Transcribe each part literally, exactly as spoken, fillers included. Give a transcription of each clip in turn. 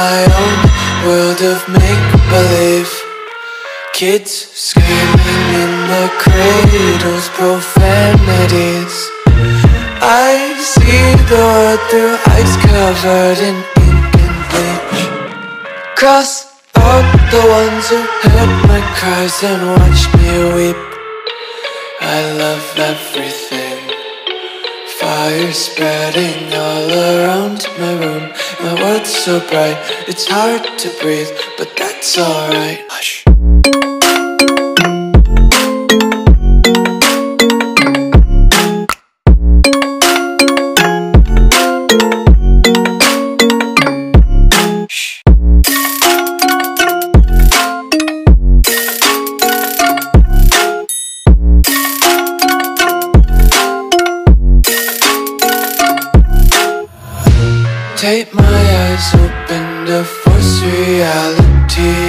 my own world of make-believe. Kids screaming in their cradles, profanities. I see the world through eyes covered in ink and bleach. Cross out the ones who heard my cries and watched me weep. I love everything. Fire spreading all around my room. My world's so bright, it's hard to breathe, but that's alright. Hush. Tape my eyes open to force reality.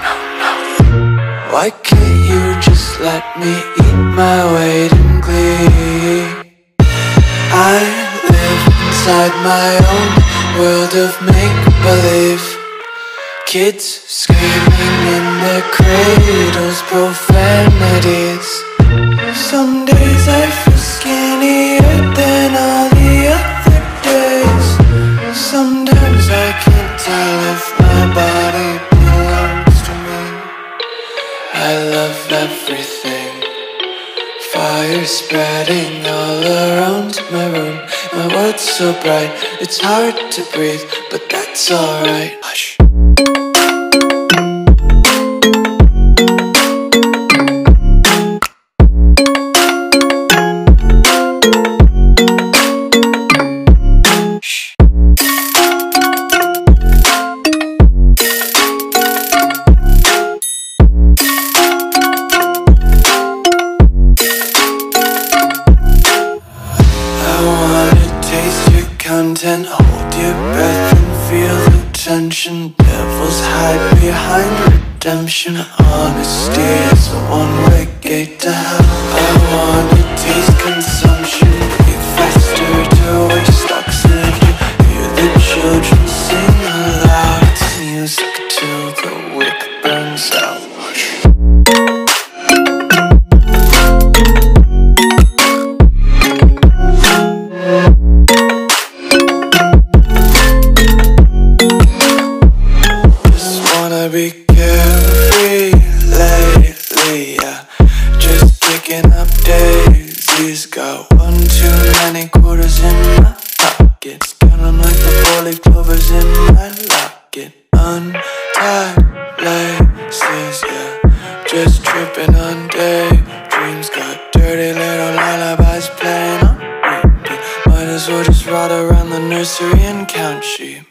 Why can't you just let me eat my weight in glee? I live inside my own world of make-believe. Kids screaming in their cradles, profanities. Some days I feel skinnier than all the other days. Sometimes I can't tell if my body belongs to me. I love everything. Fire spreading all around my room. My world's so bright, it's hard to breathe, but that's alright. Hush. Content, hold your breath and feel the tension. Devils hide behind redemption. Honesty is a one-way gate to hell. I wanna taste consumption. Breathe faster to waste oxygen. Hear the children sing aloud. It's music till the wick burns out. Be carefree lately, yeah. Just kicking up daisies. Got one too many quarters in my pockets. Count them like the four-leaf clovers in my locket. Untied laces, yeah. Just tripping on daydreams. Got dirty little lullabies playing on repeat. Might as well just ride around the nursery and count sheep.